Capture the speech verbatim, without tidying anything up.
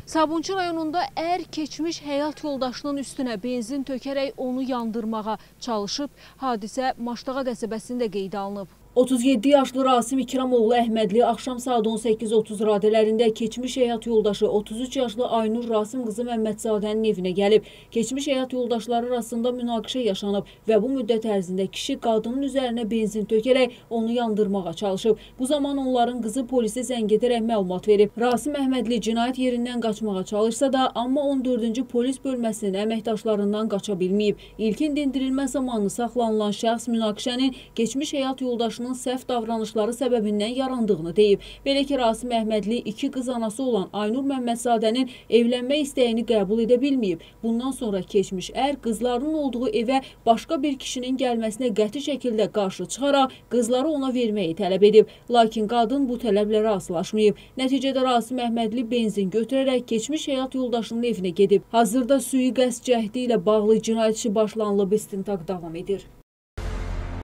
Sabunçu rayonunda ər keçmiş həyat yoldaşının üstünə benzin tökərək onu yandırmağa çalışıb. Hadisə Maştağa qəsəbəsində qeydə alınıb. otuz yeddi yaşlı Rasim İkramoğlu Əhmədli axşam saat on səkkiz otuz radələrində keçmiş həyat yoldaşı otuz üç yaşlı Aynur Rasim qızı Məmmədzadənin evinə gəlib. Keçmiş həyat yoldaşları arasında münaqişə yaşanıb və bu müddət ərzində kişi qadının üzərinə benzin tökərək onu yandırmağa çalışıb. Bu zaman onların qızı polisə zəng edərək məlumat verib. Rasim Əhmədli cinayət yerindən qaçmağa çalışsa da, amma on dördüncü polis bölməsinin əməkdaşlarından qaça bilməyib. İlkin dindirilmə zamanı saxlanılan şəxs münaqişənin keçmiş həyat yoldaşının səhv davranışları səbəbindən yarandığını deyib. Belə ki, Rasim Əhmədli iki qız anası olan Aynur Məmmədzadənin evlənmə istəyini qəbul edə bilməyib. Bundan sonra keçmiş ər qızlarının olduğu evə başqa bir kişinin gəlməsinə qəti şəkildə qarşı çıxaraq qızları ona verməyi tələb edib. Lakin qadın bu tələblə razılaşmayıb. Nəticədə Rasim Əhmədli benzin götürərək keçmiş həyat yoldaşının evinə gedib. Hazırda sui-qəsd cəhdi ilə bağlı cinayət işi başlanılıb, istintaq davam edir.